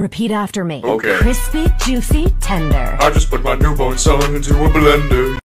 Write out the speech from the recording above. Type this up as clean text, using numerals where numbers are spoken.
Repeat after me. Okay. Crispy, juicy, tender. I just put my newborn son into a blender.